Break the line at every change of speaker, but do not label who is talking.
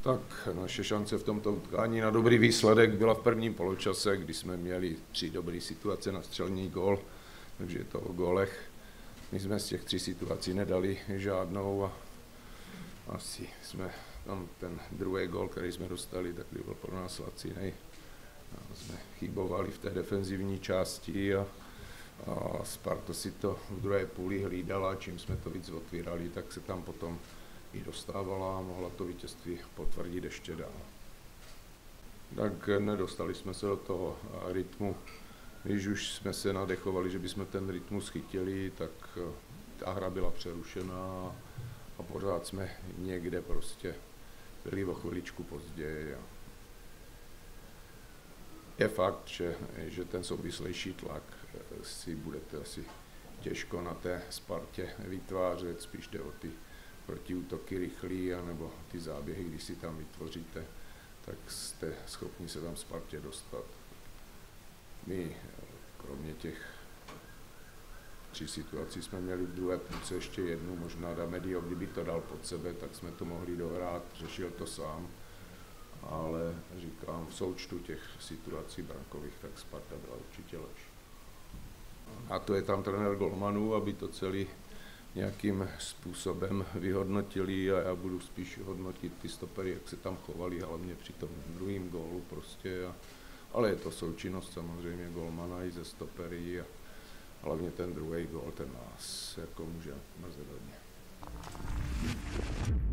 Tak naše šance v tomto utkání na dobrý výsledek byla v prvním poločase, kdy jsme měli 3 dobré situace na střelný gól, takže je to o gólech. My jsme z těch 3 situací nedali žádnou a asi jsme tam ten druhý gól, který jsme dostali, tak byl pro nás lacinej. Jsme chybovali v té defenzivní části a Sparta si to v druhé půli hlídala, čím jsme to víc otvírali, tak se tam potom i dostávala a mohla to vítězství potvrdit ještě dál. Tak nedostali jsme se do toho rytmu. Když už jsme se nadechovali, že bychom ten rytmus chytili, tak ta hra byla přerušená a pořád jsme někde prostě byli o chviličku později. Je fakt, že ten souvislejší tlak si budete asi těžko na té Spartě vytvářet, spíš jde o ty protiútoky rychlý, anebo ty záběhy, když si tam vytvoříte, tak jste schopni se tam Spartě dostat. My kromě těch 3 situací jsme měli v druhé půlce ještě jednu, možná Damedio, kdyby to dal pod sebe, tak jsme to mohli dohrát, řešil to sám. Ale říkám, v součtu těch situací brankových, tak Sparta byla určitě lepší. A to je tam trenér golmanů, aby to celý nějakým způsobem vyhodnotili a já budu spíš hodnotit ty stopery, jak se tam chovali, hlavně při tom druhém gólu prostě. Ale je to součinnost samozřejmě golmana i ze stopery a hlavně ten druhý gól, ten nás jako může mrzet hodně.